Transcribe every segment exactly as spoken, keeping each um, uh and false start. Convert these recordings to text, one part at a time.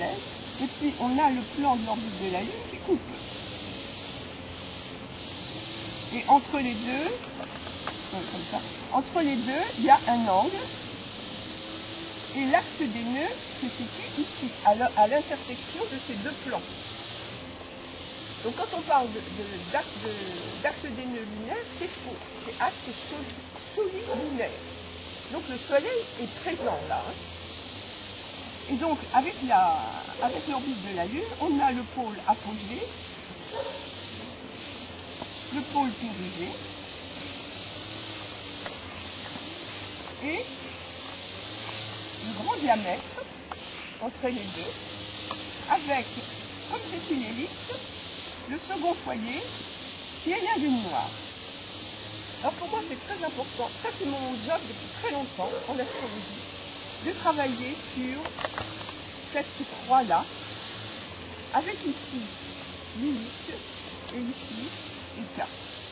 Soleil, et puis on a le plan de l'orbite de la Lune qui coupe. Et entre les deux, comme ça, entre les deux, il y a un angle. Et l'axe des nœuds se situe ici, à l'intersection de ces deux plans. Donc quand on parle d'axe de, de, d'axe des nœuds lunaires, c'est faux. C'est axe solide-lunaire. Donc le Soleil est présent là. Hein. Et donc avec la, avec l'orbite de la Lune, on a le pôle apogée, le pôle périgée, et le grand diamètre entre les deux, avec, comme c'est une ellipse, le second foyer qui est la Lune noire. Alors pour moi c'est très important, ça c'est mon job depuis très longtemps en astrologie, de travailler sur cette croix-là, avec ici Lilith et ici Ika.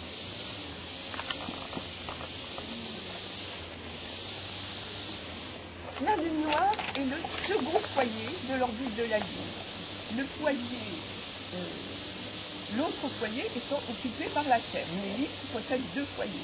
La Lune noire est le second foyer de l'orbite de la Lune. Le foyer, euh, l'autre foyer étant occupé par la Terre. Une ellipse possède deux foyers.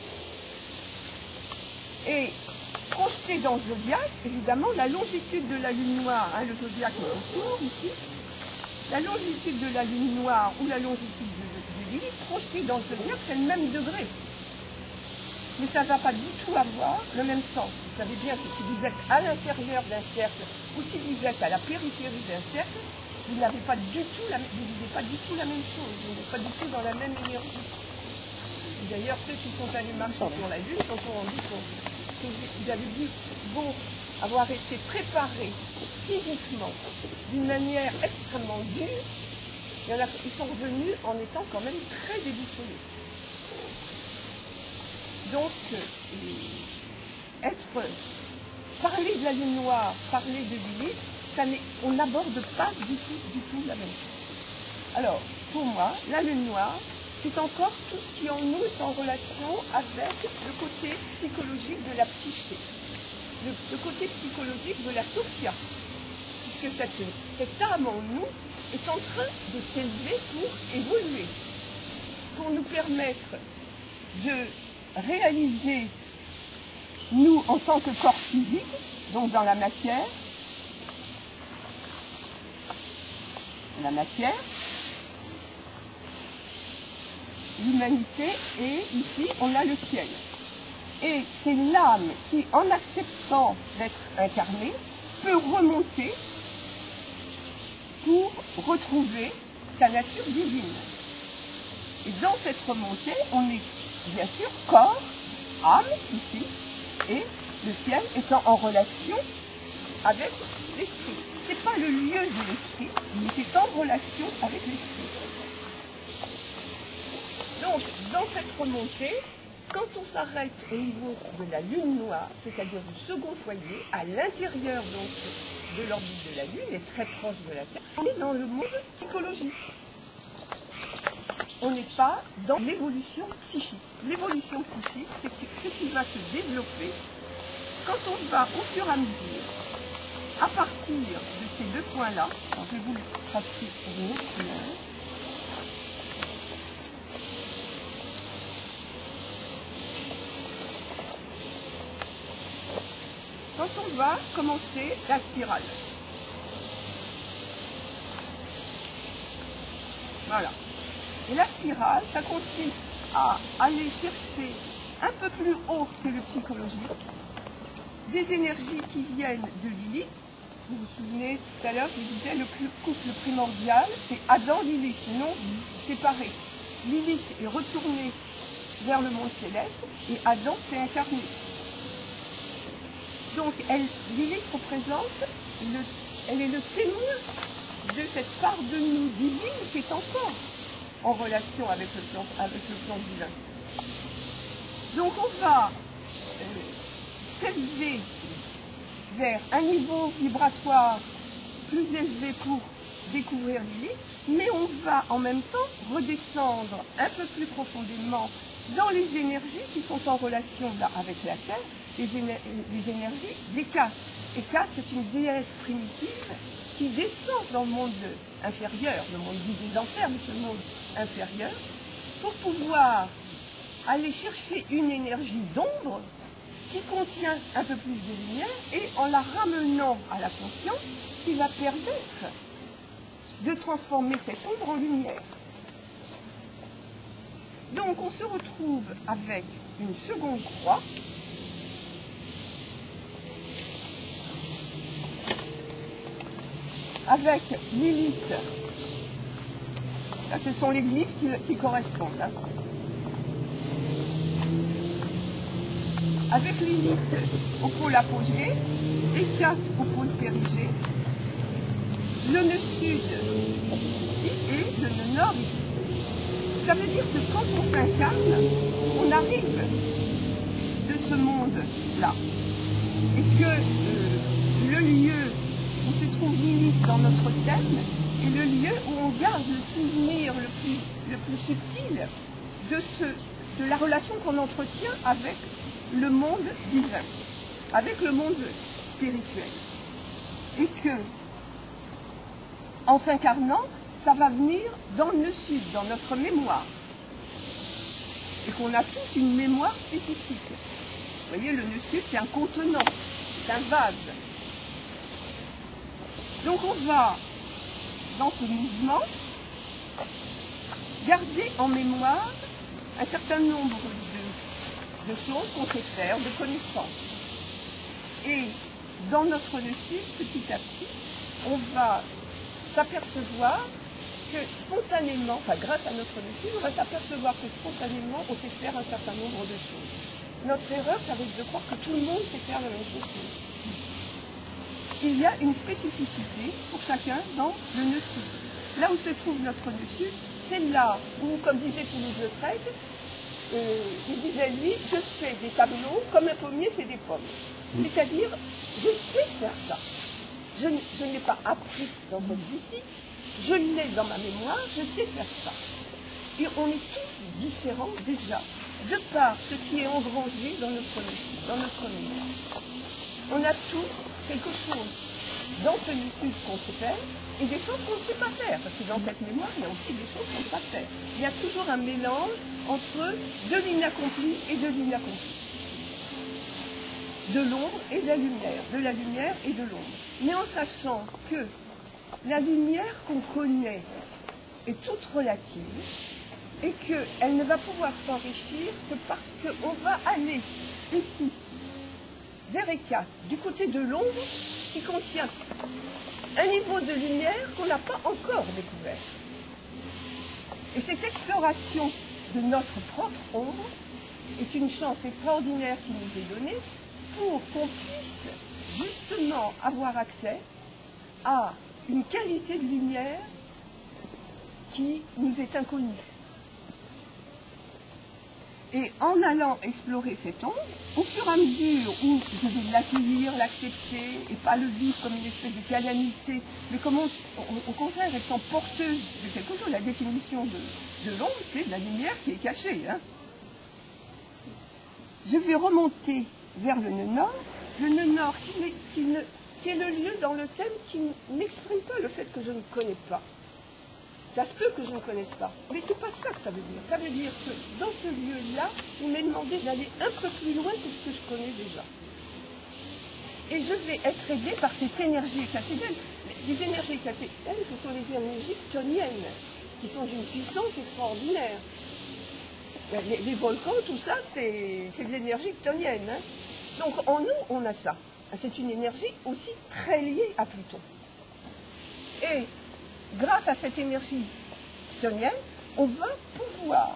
Et projeté dans le zodiaque, évidemment, la longitude de la Lune noire, hein, le zodiaque est autour ici, la longitude de la Lune noire ou la longitude de, de Lilith, projetée dans le zodiaque, c'est le même degré. Mais ça ne va pas du tout avoir le même sens. Vous savez bien que si vous êtes à l'intérieur d'un cercle ou si vous êtes à la périphérie d'un cercle, vous n'avez pas du tout la, vous vivez pas du tout la même chose, vous n'êtes pas du tout dans la même énergie. D'ailleurs, ceux qui sont allés marcher sur la Lune s'en sont rendus compte. Parce que vous avez dû bon, avoir été préparés physiquement d'une manière extrêmement dure. Il y en a, ils sont revenus en étant quand même très déboussolés. Donc, euh, être, parler de la Lune noire, parler de Lilith, ça on n'aborde pas du tout, du tout la même chose. Alors, pour moi, la Lune noire, c'est encore tout ce qui en nous est en relation avec le côté psychologique de la psyché, le, le côté psychologique de la Sophia, puisque cette, cette âme en nous est en train de s'élever pour évoluer, pour nous permettre de réaliser, nous, en tant que corps physique, donc dans la matière, la matière, l'humanité, et ici, on a le ciel. Et c'est l'âme qui, en acceptant d'être incarnée, peut remonter pour retrouver sa nature divine. Et dans cette remontée, on est bien sûr corps, âme, ici, et le ciel étant en relation avec l'esprit. Ce n'est pas le lieu de l'esprit, mais c'est en relation avec l'esprit. Donc, dans cette remontée, quand on s'arrête au niveau de la Lune noire, c'est-à-dire du second foyer, à l'intérieur donc de l'orbite de la Lune, et très proche de la Terre, on est dans le monde psychologique. On n'est pas dans l'évolution psychique. L'évolution psychique, c'est ce qui va se développer quand on va, au fur et à mesure, à partir de ces deux points-là, je vais vous le tracer pour une autre couleur. Quand on va commencer la spirale. Voilà. Et la spirale, ça consiste à aller chercher un peu plus haut que le psychologique des énergies qui viennent de Lilith. Vous vous souvenez, tout à l'heure, je vous disais, le couple primordial, c'est Adam-Lilith, non séparé. Lilith est retournée vers le monde céleste et Adam s'est incarné. Donc, elle, Lilith représente, le, elle est le témoin de cette part de nous divine qui est encore en relation avec le plan, avec le plan divin. Donc on va euh, s'élever vers un niveau vibratoire plus élevé pour découvrir Lilith, mais on va en même temps redescendre un peu plus profondément dans les énergies qui sont en relation là, avec la Terre, les, éner les énergies d'Hécate. Hécate, c'est une déesse primitive qui descend dans le monde inférieur, le monde dit des enfers, mais c'est le monde inférieur, pour pouvoir aller chercher une énergie d'ombre qui contient un peu plus de lumière et en la ramenant à la conscience, qui va permettre de transformer cette ombre en lumière. Donc on se retrouve avec une seconde croix avec Lilith. Là, ce sont les glyphes qui, qui correspondent. Hein. Avec Lilith au pôle apogée, Hécate au pôle périgée, le nœud sud ici et le nœud nord ici. Ça veut dire que quand on s'incarne, on arrive de ce monde-là. Et que euh, le lieu où se trouve Lilith dans notre thème est le lieu où on garde le souvenir le plus, le plus subtil de, ce, de la relation qu'on entretient avec le monde divin, avec le monde spirituel. Et que, en s'incarnant, ça va venir dans le sud, dans notre mémoire. Et qu'on a tous une mémoire spécifique. Vous voyez, le nœud sud, c'est un contenant, c'est un vase. Donc on va, dans ce mouvement, garder en mémoire un certain nombre de, de choses qu'on sait faire, de connaissances. Et dans notre nœud sud, petit à petit, on va s'apercevoir que spontanément, enfin grâce à notre nœud sud, on va s'apercevoir que spontanément, on sait faire un certain nombre de choses. Notre erreur, ça va être de croire que tout le monde sait faire la même chose que nous. Il y a une spécificité pour chacun dans le nœud sud. Là où se trouve notre nœud sud, c'est là où, comme disait Toulouse-Lautrec, euh, il disait lui, je fais des tableaux comme un pommier fait des pommes. C'est-à-dire, je sais faire ça. Je, je n'ai pas appris dans cette vie-ci, je l'ai dans ma mémoire, je sais faire ça. Et on est tous différents déjà, de par ce qui est engrangé dans notre nœud, dans notre mémoire. On a tous quelque chose dans ce nœud qu'on sait faire et des choses qu'on ne sait pas faire. Parce que dans cette mémoire, il y a aussi des choses qu'on ne sait pas faire. Il y a toujours un mélange entre de l'inaccompli et de l'inaccompli. De l'ombre et de la lumière. De la lumière et de l'ombre. Mais en sachant que la lumière qu'on connaît est toute relative et qu'elle ne va pouvoir s'enrichir que parce qu'on va aller ici, vers Hécate, du côté de l'ombre, qui contient un niveau de lumière qu'on n'a pas encore découvert. Et cette exploration de notre propre ombre est une chance extraordinaire qui nous est donnée pour qu'on puisse justement avoir accès à une qualité de lumière qui nous est inconnue. Et en allant explorer cette ombre, au fur et à mesure où je vais l'accueillir, l'accepter, et pas le vivre comme une espèce de calamité, mais comme on, au contraire étant porteuse de quelque chose, la définition de, de l'ombre, c'est de la lumière qui est cachée. Hein. Je vais remonter vers le nœud nord, le nœud nord qui, est, qui, ne, qui est le lieu dans le thème qui n'exprime pas le fait que je ne connais pas. Ça se peut que je ne connaisse pas, mais c'est pas ça que ça veut dire. Ça veut dire que dans ce lieu-là, il m'est demandé d'aller un peu plus loin que ce que je connais déjà. Et je vais être aidée par cette énergie hécatéenne. Les énergies hécatéennes, ce sont les énergies chtoniennes, qui sont d'une puissance extraordinaire. Les, les volcans, tout ça, c'est de l'énergie chtonienne. Hein. Donc en nous, on a ça. C'est une énergie aussi très liée à Pluton. Et grâce à cette énergie chtonienne, on va pouvoir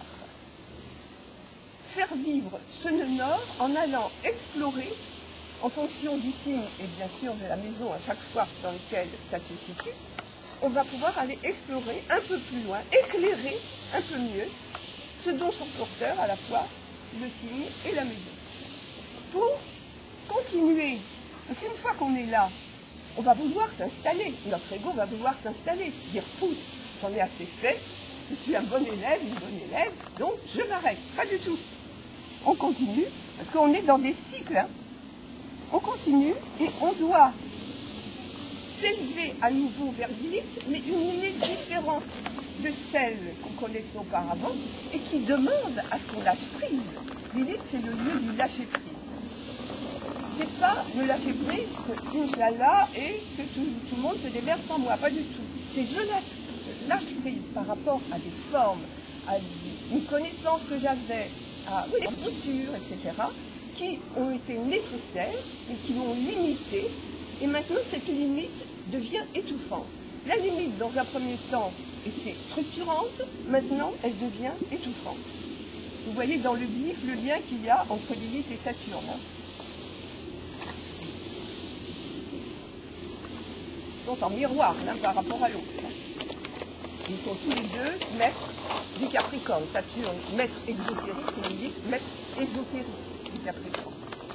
faire vivre ce nœud nord en allant explorer, en fonction du signe et bien sûr de la maison à chaque fois dans laquelle ça se situe, on va pouvoir aller explorer un peu plus loin, éclairer un peu mieux ce dont sont porteurs à la fois le signe et la maison. Pour continuer, parce qu'une fois qu'on est là, on va vouloir s'installer, notre ego va vouloir s'installer, dire pousse, j'en ai assez fait, je suis un bon élève, une bonne élève, donc je m'arrête. Pas du tout. On continue, parce qu'on est dans des cycles. Hein. On continue et on doit s'élever à nouveau vers Lilith, mais une Lilith différente de celle qu'on connaissait auparavant et qui demande à ce qu'on lâche prise. Lilith, c'est le lieu du lâcher prise. C'est pas le lâcher prise que Inch'Allah et que tout, tout le monde se démerde sans moi, pas du tout. C'est je lâche, lâche prise par rapport à des formes, à une connaissance que j'avais, à oui, des structures, et cetera, qui ont été nécessaires et qui m'ont limité. Et maintenant, cette limite devient étouffante. La limite, dans un premier temps, était structurante. Maintenant, elle devient étouffante. Vous voyez dans le glyphe le lien qu'il y a entre Lilith et Saturne. Hein. Ils sont en miroir l'un par rapport à l'autre. Ils sont tous les deux maîtres du Capricorne. Saturne, maître exotérique, et Lilith, maître ésotérique du Capricorne.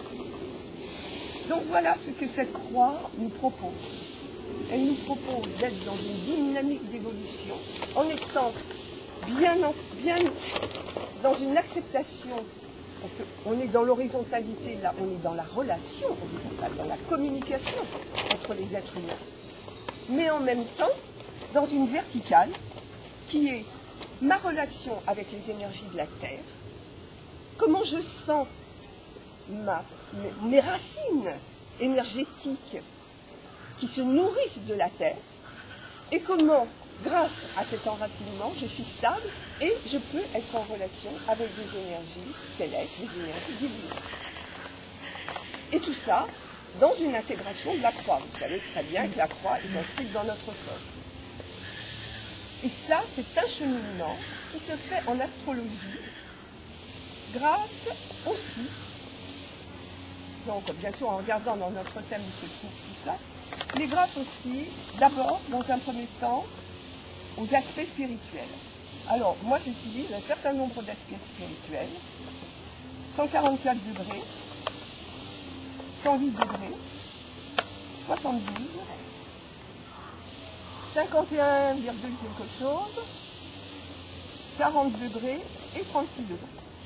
Donc voilà ce que cette croix nous propose. Elle nous propose d'être dans une dynamique d'évolution, en étant bien, en, bien dans une acceptation, parce qu'on est dans l'horizontalité, là, on est dans la relation horizontale, dans la communication entre les êtres humains, mais en même temps dans une verticale qui est ma relation avec les énergies de la Terre, comment je sens ma, mes, mes racines énergétiques qui se nourrissent de la Terre, et comment, grâce à cet enracinement, je suis stable et je peux être en relation avec des énergies célestes, des énergies divines. Et tout ça dans une intégration de la croix. Vous savez très bien que la croix est inscrite dans notre corps. Et ça, c'est un cheminement qui se fait en astrologie grâce aussi, donc bien sûr en regardant dans notre thème où se trouve tout ça, mais grâce aussi, d'abord, dans un premier temps, aux aspects spirituels. Alors, moi j'utilise un certain nombre d'aspects spirituels, cent quarante-quatre degrés, cent huit degrés, soixante-douze, cinquante et un virgule quelque chose, quarante degrés et trente-six degrés.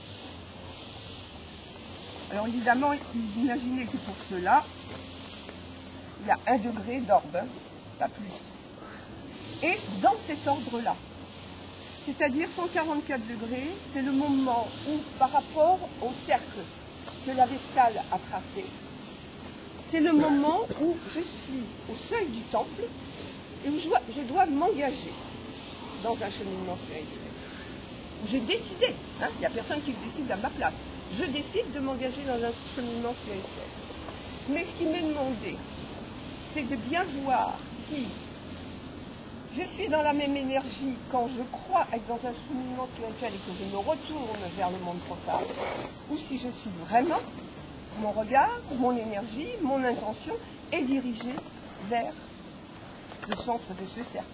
Alors évidemment, imaginez que pour cela, il y a un degré d'orbe, pas plus. Et dans cet ordre-là, c'est-à-dire cent quarante-quatre degrés, c'est le moment où, par rapport au cercle que la Vestale a tracé, c'est le moment où je suis au seuil du temple et où je dois, je dois m'engager dans un cheminement spirituel. J'ai décidé, hein, il n'y a personne qui le décide à ma place, je décide de m'engager dans un cheminement spirituel. Mais ce qui m'est demandé, c'est de bien voir si je suis dans la même énergie quand je crois être dans un cheminement spirituel et que je me retourne vers le monde profane, ou si je suis vraiment, mon regard, mon énergie, mon intention est dirigée vers le centre de ce cercle.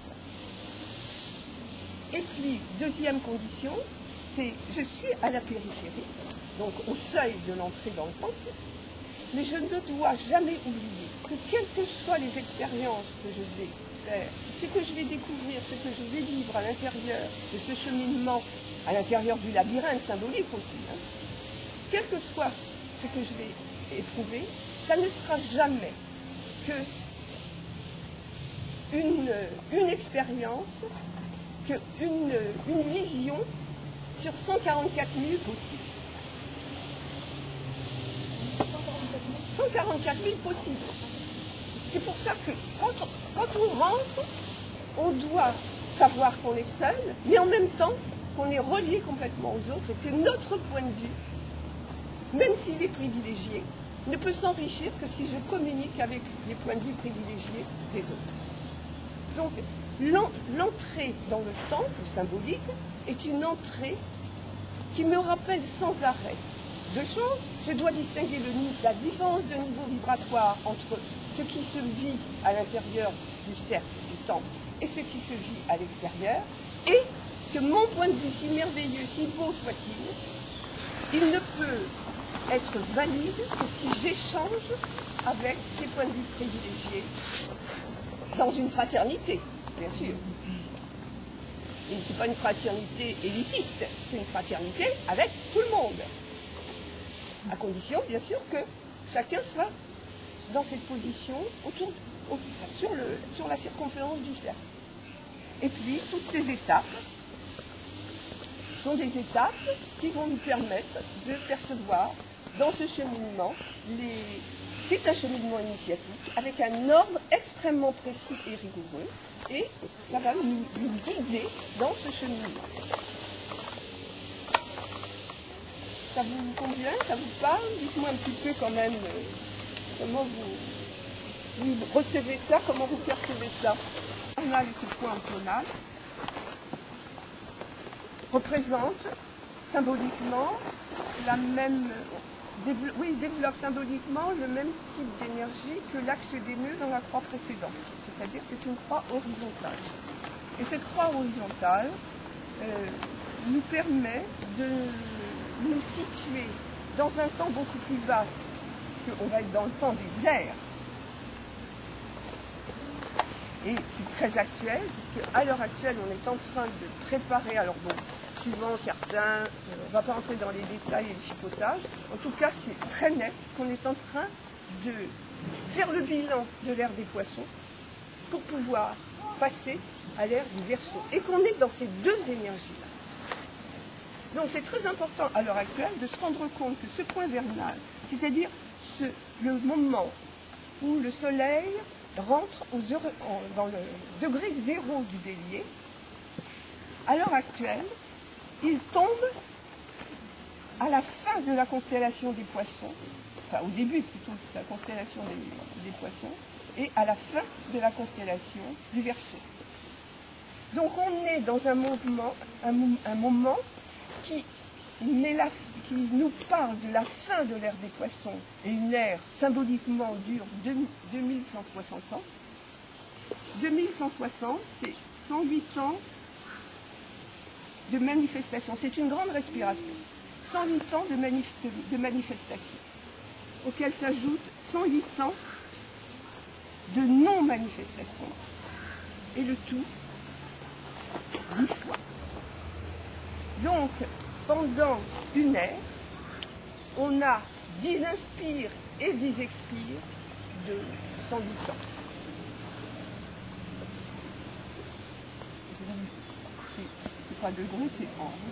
Et puis, deuxième condition, c'est je suis à la périphérie, donc au seuil de l'entrée dans le temple, mais je ne dois jamais oublier que quelles que soient les expériences que je vais faire, ce que je vais découvrir, ce que je vais vivre à l'intérieur de ce cheminement, à l'intérieur du labyrinthe symbolique aussi, hein, quel que soit ce que je vais éprouver, ça ne sera jamais que une, une expérience, que une, une vision sur cent quarante-quatre mille possibles. cent quarante-quatre mille possibles. C'est pour ça que quand on, quand on rentre, on doit savoir qu'on est seul, mais en même temps qu'on est relié complètement aux autres et que notre point de vue, même s'il est privilégié, ne peut s'enrichir que si je communique avec les points de vue privilégiés des autres. Donc, l'entrée dans le temple symbolique est une entrée qui me rappelle sans arrêt deux choses. Je dois distinguer le, la différence de niveau vibratoire entre ce qui se vit à l'intérieur du cercle du temple et ce qui se vit à l'extérieur, et que mon point de vue, si merveilleux, si beau soit-il, il ne peut être valide que si j'échange avec des points de vue privilégiés dans une fraternité, bien sûr. Et ce n'est pas une fraternité élitiste, c'est une fraternité avec tout le monde. À condition, bien sûr, que chacun soit dans cette position autour au, sur, le, sur la circonférence du cercle. Et puis, toutes ces étapes sont des étapes qui vont nous permettre de percevoir dans ce cheminement, les... c'est un cheminement initiatique avec un ordre extrêmement précis et rigoureux, et ça va nous, nous guider dans ce cheminement. Ça vous convient? Ça vous parle? Dites-moi un petit peu quand même euh, comment vous, vous recevez ça, comment vous percevez ça. On a ce point tonal représente symboliquement la même, développe, oui, développe symboliquement le même type d'énergie que l'axe des nœuds dans la croix précédente. C'est-à-dire c'est une croix horizontale. Et cette croix horizontale euh, nous permet de nous situer dans un temps beaucoup plus vaste, puisqu'on va être dans le temps des airs. Et c'est très actuel, puisque à l'heure actuelle, on est en train de préparer, alors bon, suivant certains, euh, on ne va pas entrer dans les détails et le chipotage, en tout cas c'est très net qu'on est en train de faire le bilan de l'ère des poissons pour pouvoir passer à l'ère du Verseau, et qu'on est dans ces deux énergies-là. Donc c'est très important à l'heure actuelle de se rendre compte que ce point vernal, c'est-à-dire ce, le moment où le soleil rentre aux heures, dans le degré zéro du bélier, à l'heure actuelle, il tombe à la fin de la constellation des poissons, enfin au début plutôt de la constellation des, des poissons, et à la fin de la constellation du Verseau. Donc on est dans un mouvement, un, un moment qui, la, qui nous parle de la fin de l'ère des poissons, et une ère symboliquement dure deux mille cent soixante ans. deux mille cent soixante, c'est cent huit ans de manifestation. C'est une grande respiration. cent huit ans de, manif de, de manifestation, auxquels s'ajoutent cent huit ans de non-manifestation. Et le tout, dix fois. Donc, pendant une ère, on a dix inspires et dix expires de cent huit ans. C'est pas degré, c'est an.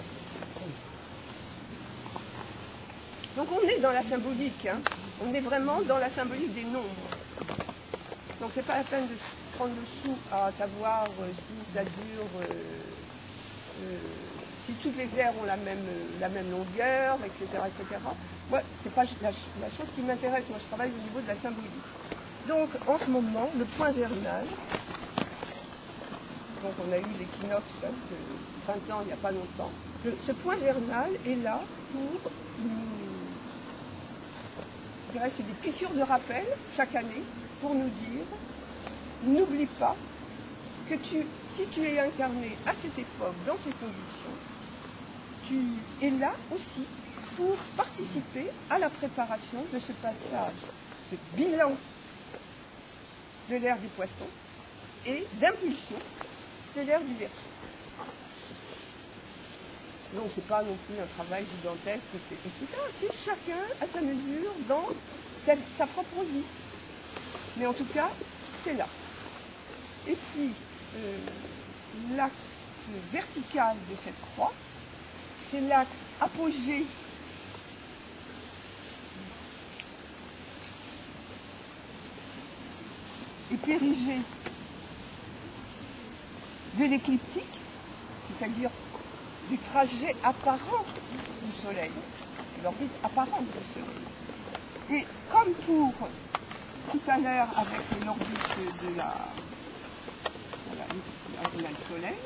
Donc on est dans la symbolique, hein. On est vraiment dans la symbolique des nombres. Donc c'est pas la peine de prendre le sou à savoir euh, si ça dure, euh, euh, si toutes les aires ont la même, la même longueur, et cetera, et cetera. Moi, c'est pas la, la chose qui m'intéresse. Moi, je travaille au niveau de la symbolique. Donc, en ce moment, le point vernal. Donc, on a eu l'équinoxe hein, de printemps il n'y a pas longtemps. Le, ce point vernal est là pour nous. Je dirais, c'est des piqûres de rappel chaque année pour nous dire, n'oublie pas que tu, si tu es incarné à cette époque, dans ces conditions, tu es là aussi pour participer à la préparation de ce passage de bilan de l'ère des poissons et d'impulsion de l'ère du Verseau. Donc c'est pas non plus un travail gigantesque, et cetera. C'est chacun à sa mesure dans sa, sa propre vie. Mais en tout cas, c'est là. Et puis, euh, l'axe vertical de cette croix, c'est l'axe apogée et périgée de l'écliptique, c'est-à-dire du trajet apparent du Soleil, l'orbite apparente du Soleil. Et comme pour tout à l'heure avec l'orbite de la... Voilà, on a le Soleil.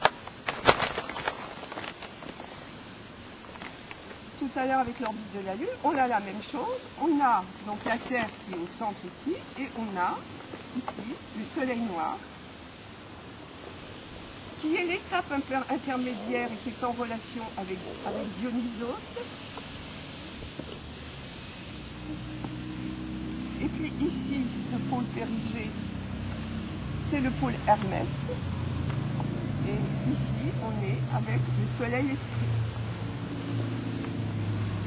Tout à l'heure avec l'orbite de la Lune, on a la même chose. On a donc la Terre qui est au centre ici, et on a ici le Soleil noir, qui est l'étape intermédiaire et qui est en relation avec, avec Dionysos. Et puis ici, le pôle périgée, c'est le pôle Hermès. Et ici, on est avec le Soleil-Esprit.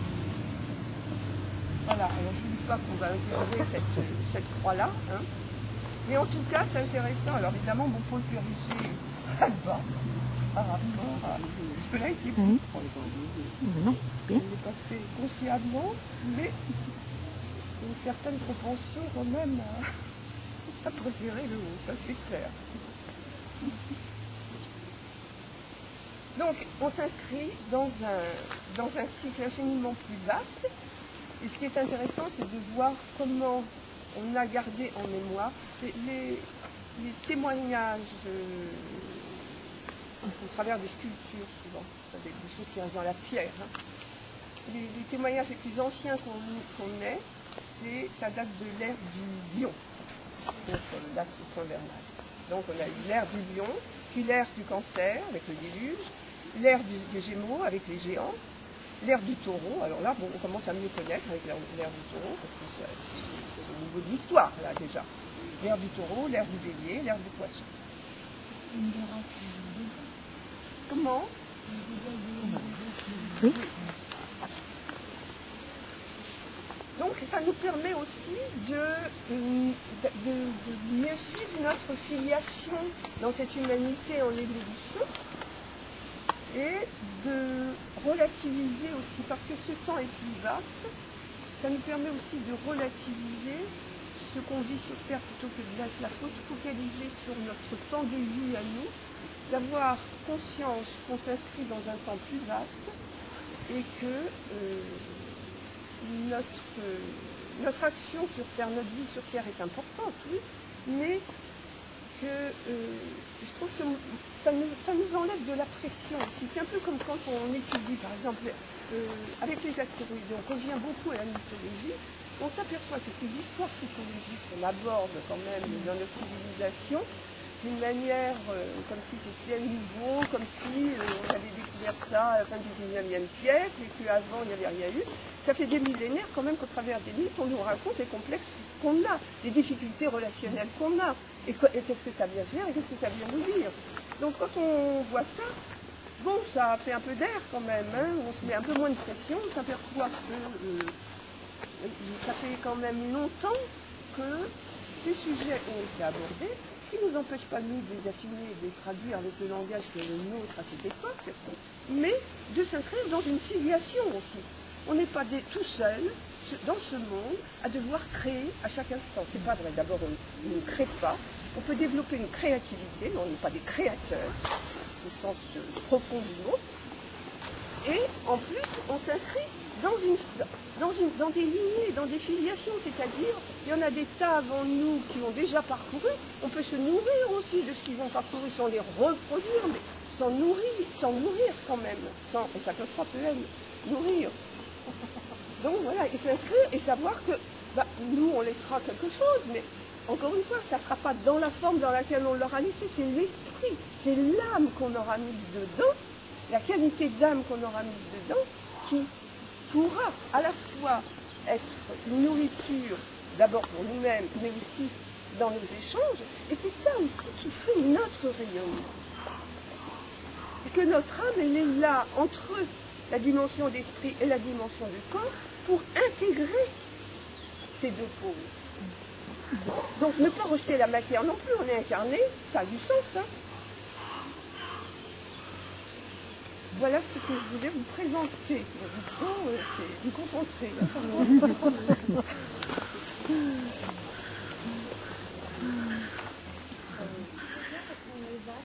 Voilà, alors je ne dis pas qu'on va intégrer cette, cette croix-là, hein. Mais en tout cas, c'est intéressant. Alors évidemment, mon Paul Périger, ça va, par rapport à cela a été Mmh. Non, il n'est pas fait consciemment, mais une certaine propension quand même à, à préférer le haut, ça c'est clair. Donc, on s'inscrit dans un, dans un cycle infiniment plus vaste. Et ce qui est intéressant, c'est de voir comment on a gardé en mémoire les, les, les témoignages euh, au travers des sculptures, souvent, des, des choses qui arrivent dans la pierre. Hein. Les, les témoignages les plus anciens qu'on qu'on ait, c'est, ça date de l'ère du lion, donc on date au point vernal. Donc on a eu l'ère du lion, puis l'ère du cancer avec le déluge, l'ère des Gémeaux avec les géants, l'ère du taureau. Alors là, bon, on commence à mieux connaître avec l'ère du taureau, parce que c'est au niveau de l'histoire, là, déjà. L'ère du taureau, l'ère du bélier, l'ère du poisson. Comment? Oui. Donc ça nous permet aussi de, de, de, de mieux suivre notre filiation dans cette humanité en évolution et de relativiser aussi, parce que ce temps est plus vaste, ça nous permet aussi de relativiser ce qu'on vit sur Terre plutôt que de la, la focaliser sur notre temps de vie à nous, d'avoir conscience qu'on s'inscrit dans un temps plus vaste et que euh, notre, euh, notre action sur Terre, notre vie sur Terre est importante, oui, mais que euh, je trouve que ça nous, ça nous enlève de la pression aussi. C'est un peu comme quand on étudie, par exemple, euh, avec les astéroïdes, on revient beaucoup à la mythologie, on s'aperçoit que ces histoires psychologiques qu'on aborde quand même dans notre civilisation, d'une manière euh, comme si c'était nouveau, comme si euh, on avait découvert ça à la fin du dix-neuvième siècle et qu'avant il n'y avait rien eu. Ça fait des millénaires quand même qu'au travers des mythes, on nous raconte les complexes qu'on a, les difficultés relationnelles qu'on a, et, et qu'est-ce que ça vient faire et qu'est-ce que ça vient nous dire. Donc quand on voit ça, bon, ça fait un peu d'air quand même, hein, on se met un peu moins de pression, on s'aperçoit que euh, ça fait quand même longtemps que ces sujets ont été abordés, ce qui ne nous empêche pas, nous, de les affiner et de les traduire avec le langage qui est le nôtre à cette époque, mais de s'inscrire dans une filiation aussi. On n'est pas des, tout seul dans ce monde à devoir créer à chaque instant. C'est pas vrai. D'abord, on, on ne crée pas. On peut développer une créativité, mais on n'est pas des créateurs, au sens euh, profond du mot. Et en plus, on s'inscrit dans, une, dans, une, dans des lignées, dans des filiations, c'est-à-dire, il y en a des tas avant nous qui ont déjà parcouru. On peut se nourrir aussi de ce qu'ils ont parcouru sans les reproduire, mais sans nourrir, sans nourrir quand même, sans, et ça cause pas peu nourrir. Donc voilà, et s'inscrire et savoir que bah, nous, on laissera quelque chose, mais encore une fois, ça ne sera pas dans la forme dans laquelle on l'aura laissé, c'est l'esprit, c'est l'âme qu'on aura mise dedans, la qualité d'âme qu'on aura mise dedans, qui pourra à la fois être une nourriture, d'abord pour nous-mêmes, mais aussi dans nos échanges, et c'est ça aussi qui fait notre rayonnement. Et que notre âme, elle est là, entre la dimension d'esprit et la dimension du corps, pour intégrer ces deux pôles. Donc ne pas rejeter la matière non plus, on est incarné, ça a du sens. Hein. Voilà ce que je voulais vous présenter. Oh, c'est du concentré. Hein.